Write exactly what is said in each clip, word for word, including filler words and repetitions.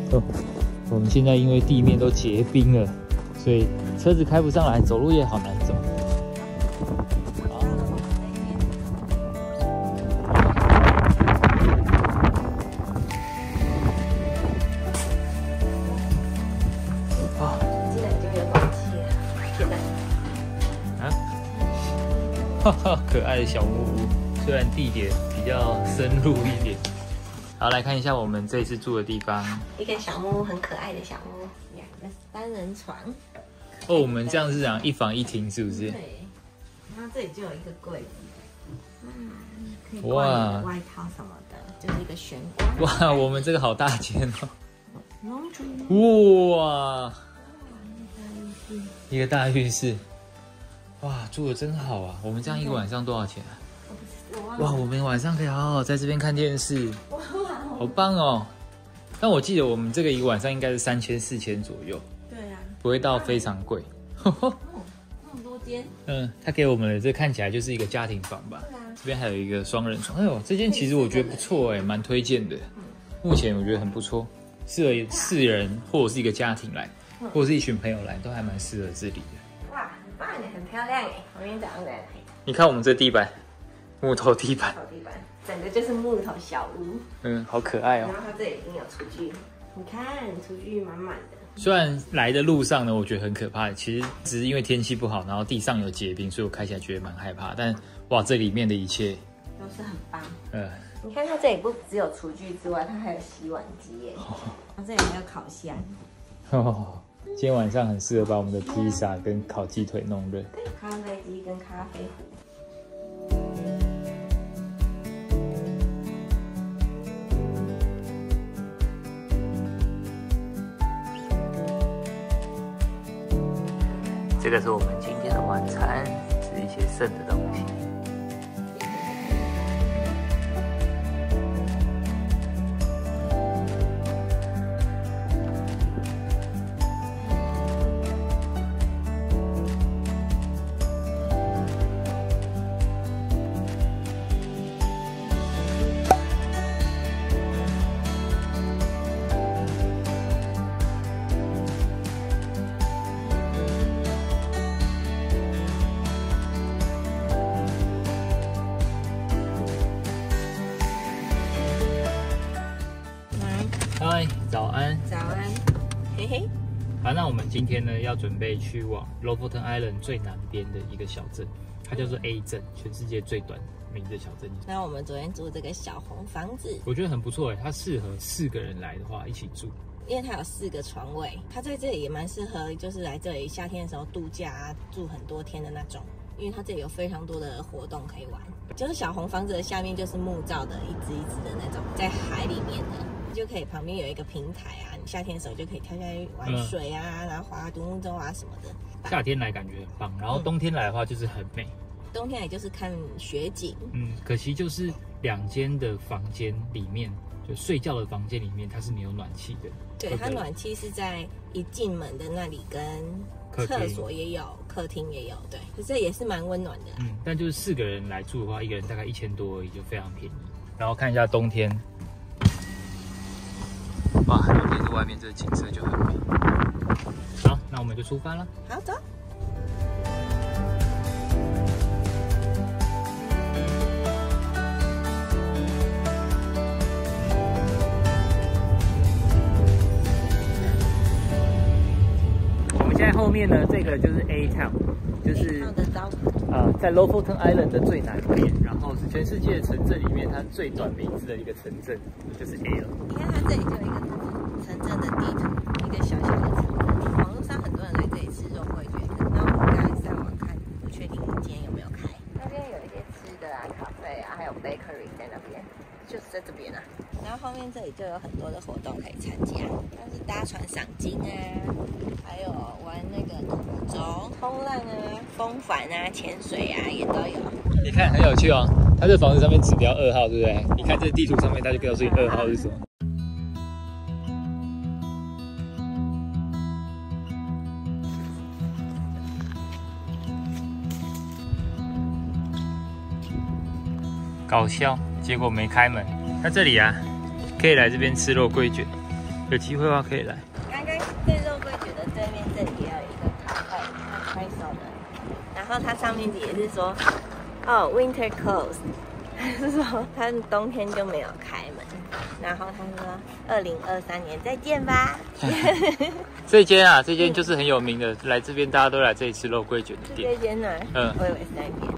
哦，我们现在因为地面都结冰了，所以车子开不上来，走路也好难走。啊！ 进来就没有暖气了，天哪！ 啊！哈哈，可爱的小木屋，虽然地点比较深入一点。好，来看一下我们这次住的地方。 一个小木屋，很可爱的小木屋，两个单人床。 哦，我们这样是讲一房一厅，是不是？ 对。然后这里就有一个柜子，嗯，可以哇挂你的外套什么的，就是一个玄关。 哇，我们这个好大间哦！ Laundry。 哇，一个大浴室。哇，住的真好啊！我们这样一个晚上多少钱啊？哇，我们晚上可以好好在这边看电视，好棒哦！但我记得我们这个一个晚上应该是三千四千左右， 对啊， 不会到非常贵。 哦，那么多间。 嗯，他给我们的这看起来就是一个家庭房吧？ 对啊。 这边还有一个双人床，哎呦，这间其实我觉得不错哎，蛮推荐的。目前我觉得很不错，适合四人或者是一个家庭来，或者是一群朋友来，都还蛮适合这里的。 哇，很棒耶，很漂亮哎！我跟你讲的。 你看我们这地板。木头地板， 木头地板，整个就是木头小屋。 嗯，好可爱哦。 然后它这里已经有厨具，你看厨具满满的。 虽然来的路上呢，我觉得很可怕，其实只是因为天气不好，然后地上有结冰，所以我开起来觉得蛮害怕。但哇，这里面的一切都是很棒。 呃， 你看它这里不只有厨具之外，它还有洗碗机耶。它这里还有烤箱。 哦，今天晚上很适合把我们的披萨跟烤鸡腿弄热。 咖啡机跟咖啡壶。 这个是我们今天的晚餐，是一些剩的东西。嗨，早安。 早安，嘿嘿。 好，那我们今天呢要准备去往 Lofoten Island 最南边的一个小镇，它叫做 A 镇，全世界最短名的小镇。 那我们昨天住这个小红房子， 我觉得很不错哎，它适合四个人来的话一起住， 因为它有四个床位，它在这里也蛮适合，就是来这里夏天的时候度假啊，住很多天的那种。因为它这里有非常多的活动可以玩，就是小红房子的下面就是木造的，一只一只的那种，在海里面的。就可以旁边有一个平台啊，你夏天的时候就可以跳下去玩水啊，嗯、然后划独木舟啊什么的。 夏天来感觉很棒，然后冬天来的话就是很美。 嗯、冬天来就是看雪景。 嗯，可惜就是两间的房间里面，就睡觉的房间里面它是没有暖气的。 对，它暖气是在一进门的那里，跟厕所也有，客厅也有，对，可是也是蛮温暖的。 嗯，但就是四个人来住的话，一个人大概一千多而已，就非常便宜。然后看一下冬天。哇，冬天的外面这个景色就很美。好，那我们就出发了。 好，走。 我们现在后面呢，这个就是 A Town， 就是呃，在 Lofoten Island 的最南边，然后是全世界城镇里面它最短名字的一个城镇，就是 A 了。 你看它这里就有一个城镇的地图，一个小小的城镇。网络上很多人来这里吃肉桂卷，然后我们刚才上网看，不确定今天有没有开。那边有一些吃的啊，咖啡啊，还有 bakery 在那边，就是在这边啊。然后后面这里就有很多的活动可以参加，像是搭船赏金啊，还有玩那个独木舟、冲浪啊、风帆啊、潜水啊，也都有。 你看很有趣哦，它这房子上面指标二号，对不对？你看这地图上面，它就告诉你二号是什么。搞笑，结果没开门。那这里啊，可以来这边吃肉桂卷。 有机会的话可以来。 刚刚在肉桂卷的对面这里也有一个咖啡，它开手的，然后它上面也是说，哦 ，winter closed， 它是说它冬天就没有开门。然后他说，二零二三年再见吧。 这间啊，这间就是很有名的，来这边大家都来这里吃肉桂卷的店。 这间呢？嗯，我以为是那边。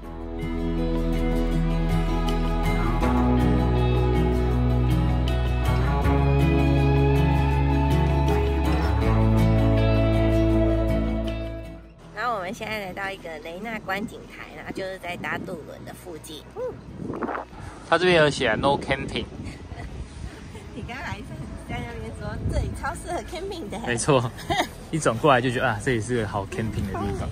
然后我们现在来到一个雷纳观景台，然后就是在搭渡轮的附近。嗯， 他这边有写 no camping。 你刚来在那边说这里超适合 camping 的， 没错，一转过来就觉得啊，这里是个好 camping 的地方。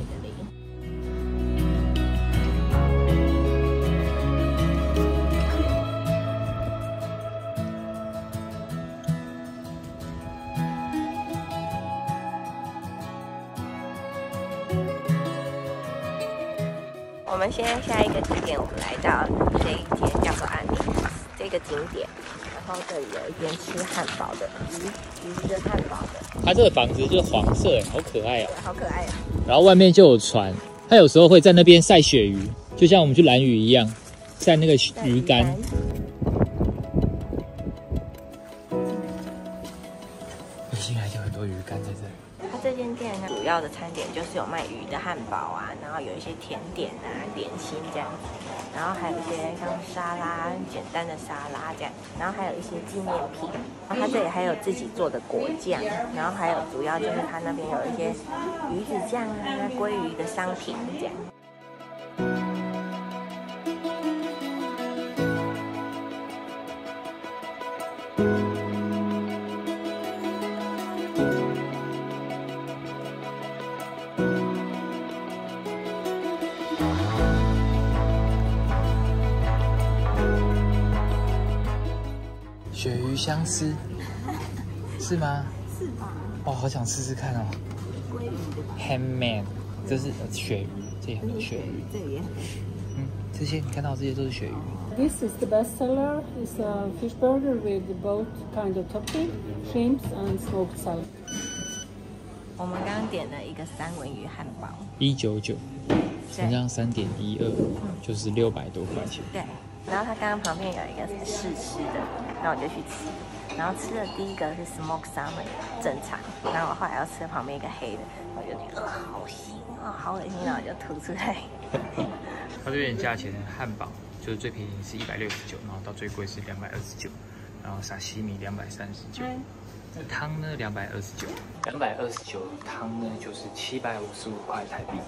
我们现在下一个景点，我们来到这一间叫做安妮这个景点。然后这里有一间吃汉堡的鱼鱼的汉堡的， 它这个房子就是黄色，好可爱哦， 好可爱哦。 然后外面就有船，它有时候会在那边晒鳕鱼，就像我们去兰屿一样，晒那个鱼竿。一进来就很多鱼竿在这里。 它这间店呢，主要的餐点就是有卖鱼的汉堡啊，然后有一些甜点啊、点心这样子，然后还有一些像沙拉、简单的沙拉这样，然后还有一些纪念品。然后它这里还有自己做的果酱，然后还有主要就是它那边有一些鱼子酱啊、鲑鱼的商品这样。 鳕鱼香丝是吗？ 是吧？ 哦，好想试试看哦。 鲑鱼的吧 ？Handman， 这是鳕鱼，这也很鳕鱼。 这里也很嗯，这些你看到这些都是鳕鱼。 This is the best seller. It's a fish burger with both kind of topping, shrimps and smoked salad. 我们刚刚点了一个三文鱼汉堡， 一九九，乘上三点一二，就是六百多块钱。 对。然后它刚刚旁边有一个试吃的，然后我就去吃，然后吃的第一个是 smoke salmon， 正常，然后我后来要吃旁边一个黑的，我就觉得呃好腥啊，好恶心，然后我就吐出来。 它这边价钱汉堡就是最便宜是一百六十九，然后到最贵是两百二十九，然后沙西米两百三十九，这汤呢两百二十九，两百二十九汤呢就是七百五十五块台币。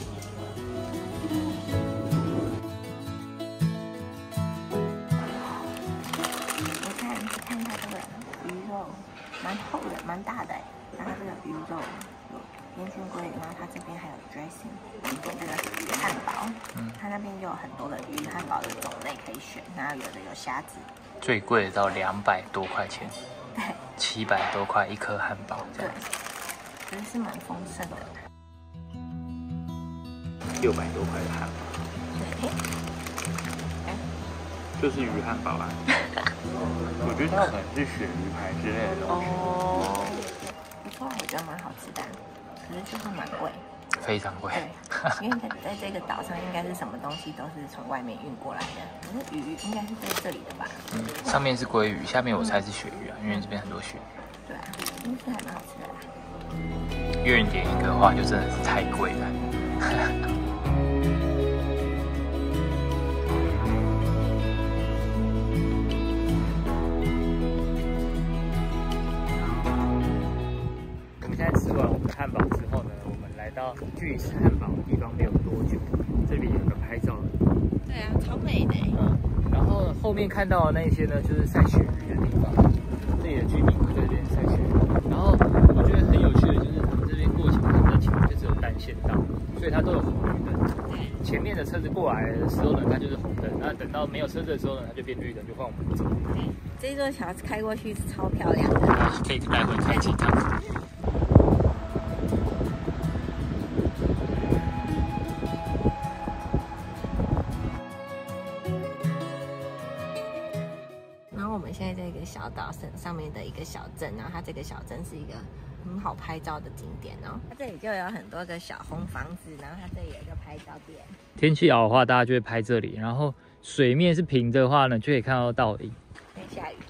蛮厚的，蛮大的哎。然后这个鱼肉有烟熏鲑鱼，然后它这边还有 dressing， 跟这个汉堡，嗯，它那边就有很多的鱼汉堡的种类可以选，然后有的有虾子， 最贵的到两百多块钱， 对， 七百多块一颗汉堡， 对，其实是蛮丰盛的。 六百多块的汉堡， 对， 哎，就是鱼汉堡啊。我觉得它可能是鳕鱼排之类的东西。 哦，不错，我觉得蛮好吃的，可是就是蛮贵， 非常贵。 对，因为在在这个岛上，应该是什么东西都是从外面运过来的，可是鱼应该是在这里的吧？ 嗯，上面是鲑鱼，下面我猜是鳕鱼啊，因为这边很多鳕鱼。 对啊，应该还蛮好吃的啦。 一人点一个的话，就真的是太贵了。汉堡之后呢，我们来到距离吃汉堡的地方没有多久，这里有个拍照的。 对啊，超美的。 嗯，然后后面看到的那些呢，就是晒鳕鱼的地方。这里的居民会在这边晒鳕鱼。然后我觉得很有趣的就是，他们这边过桥它的前面就只有单线道，所以它都有红绿灯。前面的车子过来的时候呢，它就是红灯；那等到没有车子的时候呢，它就变绿灯，就换我们走。 这座桥开过去是超漂亮的， 可以来回开几趟。 们现在在一个小岛上上面的一个小镇，然后它这个小镇是一个很好拍照的景点哦。它这里就有很多个小红房子，然后它这里有一个拍照点。 天气好的话，大家就会拍这里，然后水面是平的话呢，就可以看到倒影。 会下雨。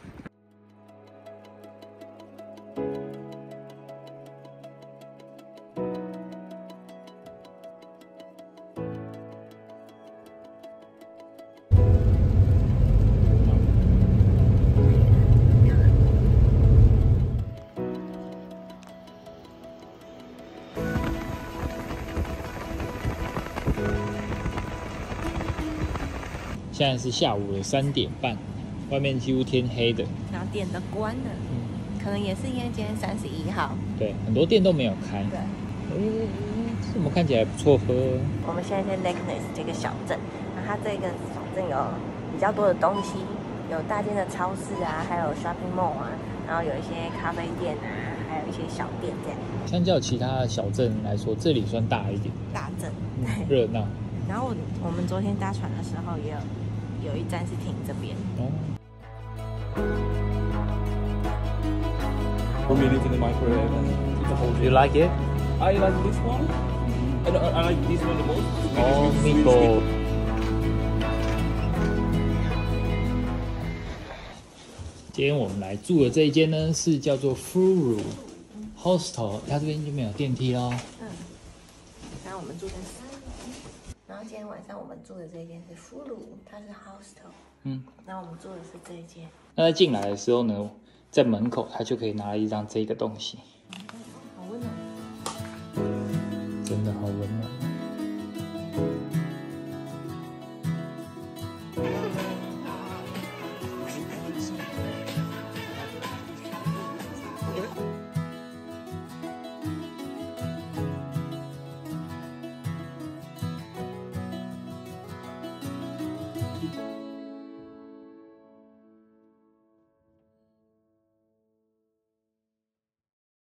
现在是下午的三点半，外面几乎天黑的， 然后店都关了，嗯，可能也是因为今天三十一号， 对，很多店都没有开。 对， 哎，怎么看起来不错喝？ 我们现在在 Leknes 这个小镇，然后它这个小镇有比较多的东西，有大间的超市啊，还有 shopping mall 啊，然后有一些咖啡店啊，还有一些小店这样。 相较其他的小镇来说，这里算大一点， 大镇， 热闹。 然后我们昨天搭船的时候也有。有一站是停这边。 哦。 Put it into the microwave and it's a whole You like it? I like this one. I, I like this one the most. Oh, meatball. 今天我们来住的这一间呢，是叫做 Furu Hostel， 它这边就没有电梯咯。 嗯。然后我们住在三楼。然后今天晚上我们住的这一间是 Furu， 它是 hostel。嗯。然后我们住的是这一间。 那在进来的时候呢，在门口他就可以拿了一张这个东西。